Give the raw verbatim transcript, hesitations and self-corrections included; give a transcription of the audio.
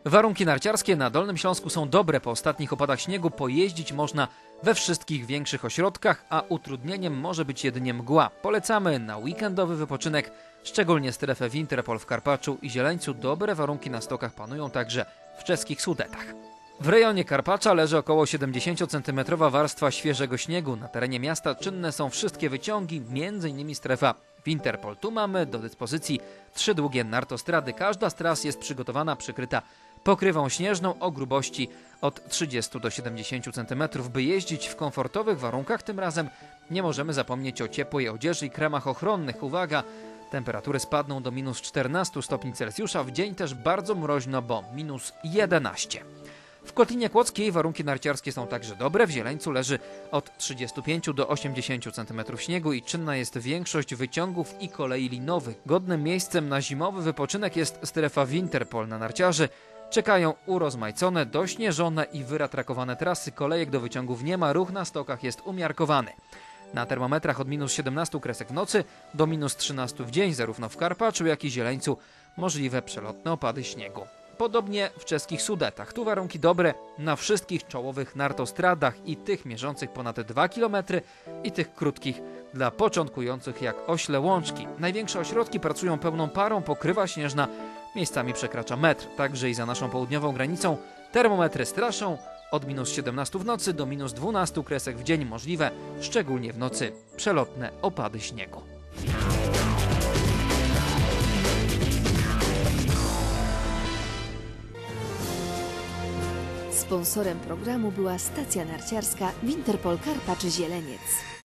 Warunki narciarskie na Dolnym Śląsku są dobre. Po ostatnich opadach śniegu pojeździć można we wszystkich większych ośrodkach, a utrudnieniem może być jedynie mgła. Polecamy na weekendowy wypoczynek, szczególnie strefę Winterpol w Karpaczu i Zieleńcu. Dobre warunki na stokach panują także w czeskich Sudetach. W rejonie Karpacza leży około siedemdziesięciocentymetrowa warstwa świeżego śniegu. Na terenie miasta czynne są wszystkie wyciągi, między innymi strefa Winterpol. Tu mamy do dyspozycji trzy długie nartostrady. Każda z tras jest przygotowana, przykryta pokrywą śnieżną o grubości od trzydziestu do siedemdziesięciu centymetrów. By jeździć w komfortowych warunkach, tym razem nie możemy zapomnieć o ciepłej odzieży i kremach ochronnych. Uwaga! Temperatury spadną do minus czternastu stopni Celsjusza. W dzień też bardzo mroźno, bo minus jedenaście. W Kotlinie Kłodzkiej warunki narciarskie są także dobre. W Zieleńcu leży od trzydziestu pięciu do osiemdziesięciu centymetrów śniegu i czynna jest większość wyciągów i kolei linowych. Godnym miejscem na zimowy wypoczynek jest strefa Winterpol. Na narciarzy czekają urozmaicone, dośnieżone i wyratrakowane trasy. Kolejek do wyciągów nie ma, ruch na stokach jest umiarkowany. Na termometrach od minus siedemnastu kresek w nocy do minus trzynastu w dzień, zarówno w Karpaczu, jak i Zieleńcu możliwe przelotne opady śniegu. Podobnie w czeskich Sudetach. Tu warunki dobre na wszystkich czołowych nartostradach, i tych mierzących ponad dwa kilometry, i tych krótkich dla początkujących jak Ośle Łączki. Największe ośrodki pracują pełną parą, pokrywa śnieżna miejscami przekracza metr. Także i za naszą południową granicą termometry straszą od minus siedemnastu w nocy do minus dwunastu kresek w dzień, możliwe, szczególnie w nocy, przelotne opady śniegu. Sponsorem programu była stacja narciarska Winterpol Karpacz Zieleniec.